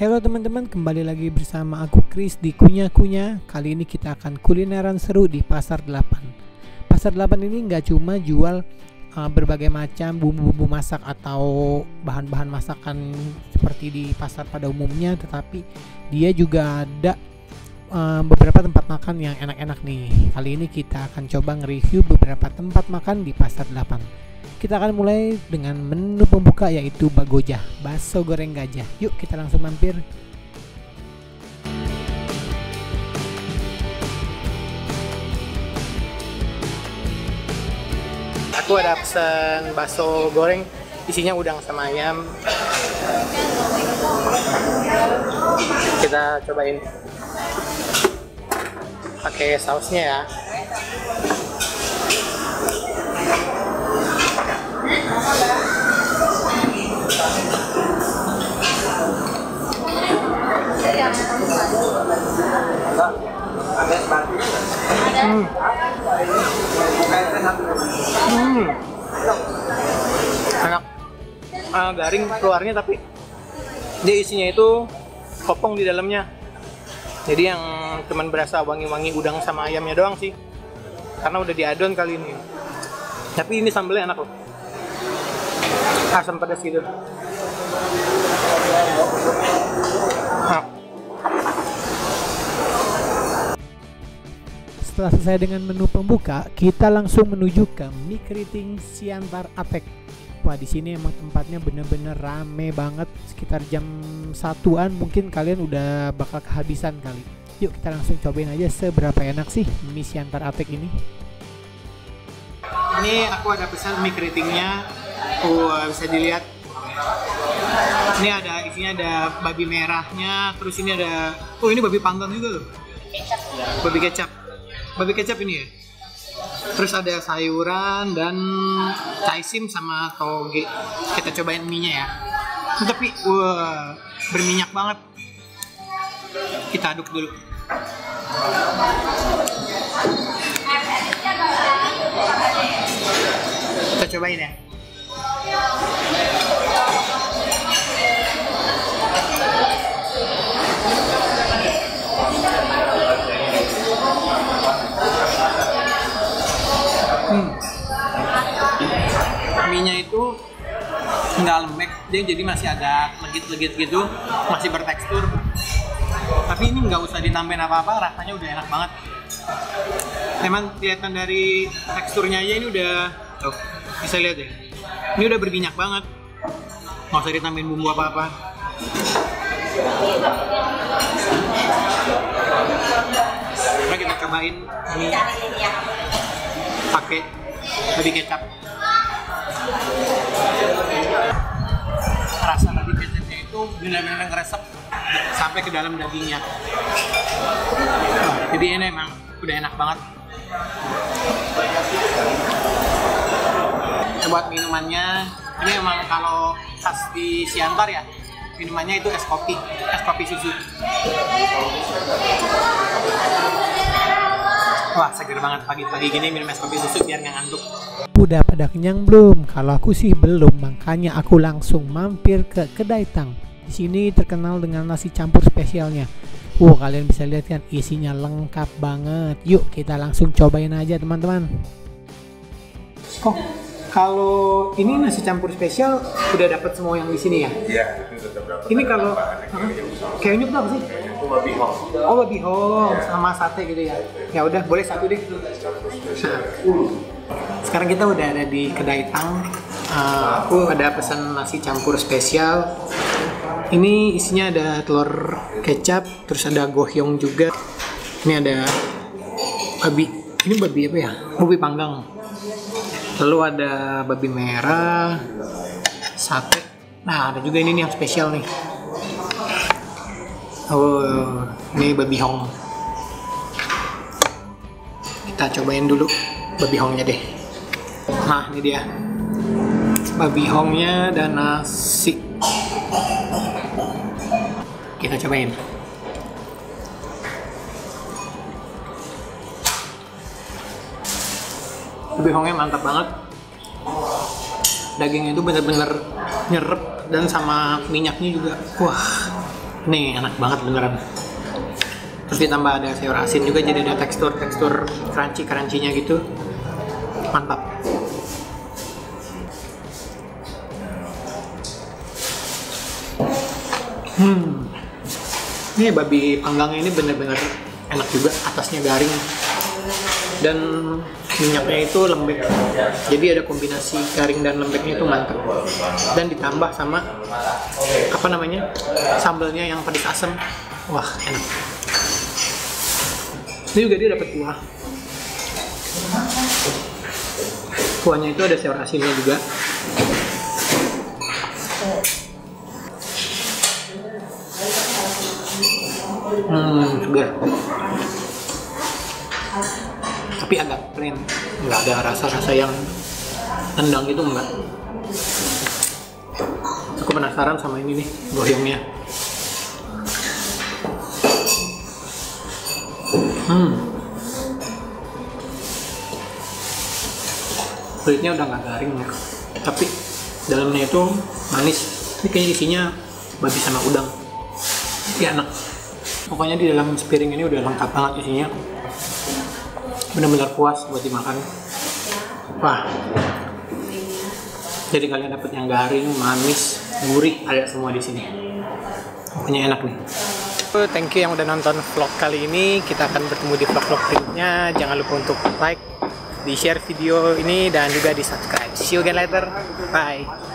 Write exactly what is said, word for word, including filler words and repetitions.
Halo teman-teman, kembali lagi bersama aku Chris di Kunyah Kunyah. Kali ini kita akan kulineran seru di Pasar Delapan. Pasar Delapan ini nggak cuma jual uh, berbagai macam bumbu-bumbu masak atau bahan-bahan masakan seperti di pasar pada umumnya, tetapi dia juga ada uh, beberapa tempat makan yang enak-enak nih. Kali ini kita akan coba nge-review beberapa tempat makan di Pasar Delapan. Kita akan mulai dengan menu pembuka yaitu bagojah, bakso goreng gajah. Yuk kita langsung mampir. Aku ada pesan bakso goreng, isinya udang sama ayam. Kita cobain. Pakai sausnya ya. Hmm. Hmm. Enak. Uh, garing keluarnya, tapi dia isinya itu kopong di dalamnya. Jadi yang cuman berasa wangi-wangi udang sama ayamnya doang sih. Karena udah diadon kali ini. Tapi ini sambelnya enak loh. Asam pedas gitu. Nah. Setelah selesai dengan menu pembuka, kita langsung menuju ke mie keriting Siantar Atek. Wah, di sini emang tempatnya bener-bener rame banget. Sekitar jam satuan mungkin kalian udah bakal kehabisan kali. Yuk kita langsung cobain aja seberapa enak sih mie Siantar Atek ini. Ini aku ada pesan mie keritingnya. Oh, bisa dilihat. Ini ada isinya, ada babi merahnya, terus ini ada, oh ini babi panggang juga loh. Babi kecap. Babi kecap ini ya. Terus ada sayuran dan caisim sama toge. Kita cobain mie-nya ya. Tapi wah, berminyak banget. Kita aduk dulu. Kita cobain ya. Hmm. Mie-nya itu nggak lembek, dia jadi masih agak legit-legit gitu, masih bertekstur. Tapi ini nggak usah ditambahin apa-apa, rasanya udah enak banget. Emang kelihatan dari teksturnya aja ini udah, tuh, bisa lihat ya. Ini udah berminyak banget, nggak usah ditambahin bumbu apa-apa. Nah, kita cobain ini pakai babi kecap. Rasa babi kecapnya itu benar-benar ngeresep sampai ke dalam dagingnya. Nah, jadi ini emang udah enak banget. Buat minumannya, ini emang kalau khas di Siantar ya, minumannya itu es kopi, es kopi susu. Wah, seger banget pagi-pagi gini minum es kopi susu biar nggak ngantuk. Udah pada kenyang belum? Kalau aku sih belum, makanya aku langsung mampir ke Kedai Tang. Di sini terkenal dengan nasi campur spesialnya. Wow, kalian bisa lihat kan, isinya lengkap banget. Yuk kita langsung cobain aja teman-teman. Oh, kalau ini nasi campur spesial udah dapat semua yang di sini ya? Iya, itu tetap dapat. Ini kalau kenyuk tuh apa sih? Itu babi hong. Oh, babi hong ya, sama sate gitu ya. Ya udah, boleh satu deh. Sekarang kita udah ada di Kedai Tang. Uh, aku ada pesan nasi campur spesial. Ini isinya ada telur kecap, terus ada gohyong juga. Ini ada babi. Ini babi apa ya? Babi panggang. Lalu ada babi merah, sate. Nah, ada juga ini nih yang spesial nih. Oh, ini babi hong. Kita cobain dulu babi hongnya deh. Nah, ini dia babi hongnya dan nasi. Kita cobain. Babi hongnya mantap banget. Dagingnya itu bener-bener nyerep dan sama minyaknya juga, wah, Nih enak banget beneran. Terus ditambah ada sayur asin juga, jadi ada tekstur-tekstur crunchy-crunchy-nya gitu. Mantap. Hmm. Ini babi panggangnya ini bener-bener enak juga, atasnya garing dan minyaknya itu lembek. Jadi ada kombinasi garing dan lembeknya itu mantap. Dan ditambah sama apa namanya? Sambalnya yang pedas asam. Wah, enak. Ini juga dia dapat kuah. Kuahnya itu ada sayur asinnya juga. Hmm, segar. Tapi agak plain, nggak ada rasa-rasa yang tendang gitu, enggak. Aku penasaran sama ini nih, goyongnya. Hmm. Kulitnya udah nggak garing ya, tapi dalamnya itu manis. Ini kayaknya isinya babi sama udang. Ya enak. Pokoknya di dalam sepiring ini udah lengkap banget isinya. Benar-benar puas buat dimakan. Wah. Jadi kalian dapat yang garing, manis, gurih, ada semua di sini. Pokoknya enak nih. Thank you yang udah nonton vlog kali ini. Kita akan bertemu di vlog-vlog berikutnya. Jangan lupa untuk like, di share video ini dan juga di subscribe. See you again later. Bye.